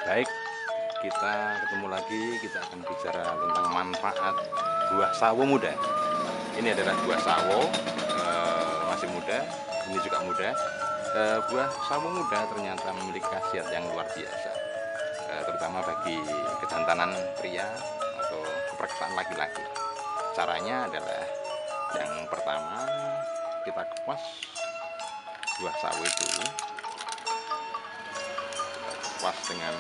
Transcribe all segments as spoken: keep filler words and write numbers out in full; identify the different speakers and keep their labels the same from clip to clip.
Speaker 1: Baik, kita ketemu lagi. Kita akan bicara tentang manfaat buah sawo muda. Ini adalah buah sawo, eh, masih muda. Ini juga muda. Eh, buah sawo muda ternyata memiliki khasiat yang luar biasa, eh, terutama bagi kejantanan pria atau keperkasaan laki-laki. Caranya adalah yang pertama, kita kupas buah sawo itu, kupas dengan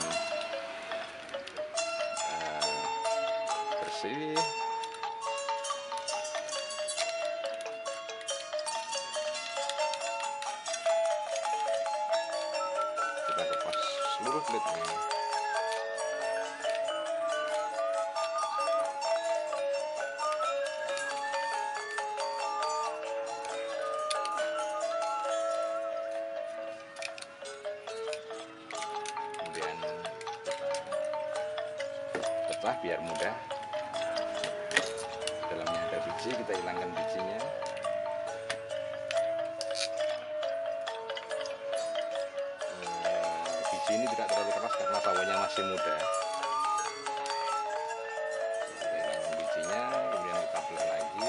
Speaker 1: eh, bersih. Kita kupas seluruh kulitnya. Kemudian kita pecah biar mudah. Dalamnya ada biji, kita hilangkan bijinya. Eh, biji ini tidak terlalu keras karena sawonya masih muda. Kita hilangkan bijinya, kemudian kita belah lagi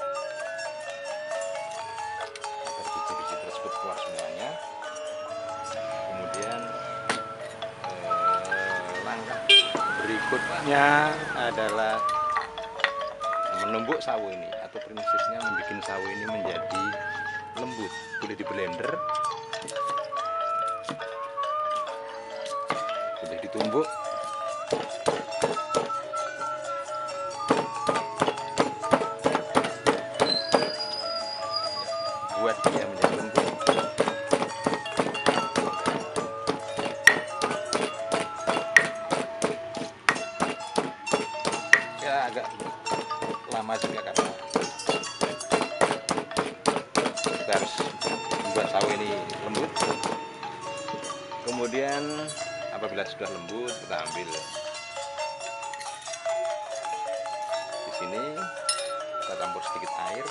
Speaker 1: agar biji-biji tersebut keluar semuanya. Kemudian eh, langkah berikutnya adalah menumbuk sawo ini, atau prinsipnya membuat sawo ini menjadi lembut. Boleh di blender, boleh ditumbuk. Buat dia menjadi lembut. Ya agak lama juga karena kita harus membuat sawo ini lembut. Kemudian apabila sudah lembut, kita ambil di sini, kita campur sedikit air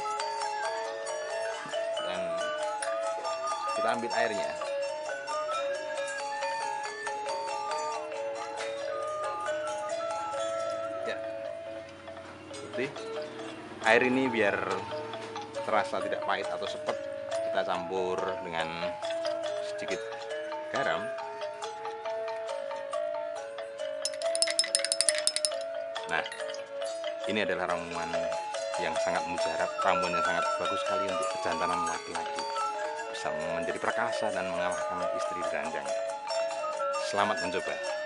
Speaker 1: dan kita ambil airnya. Ya, putih. Air ini biar terasa tidak pahit atau sepet, kita campur dengan sedikit garam. Nah, ini adalah ramuan yang sangat mujarab, ramuan yang sangat bagus sekali untuk kejantanan laki-laki, bisa menjadi perkasa dan mengalahkan istri ranjang. Selamat mencoba.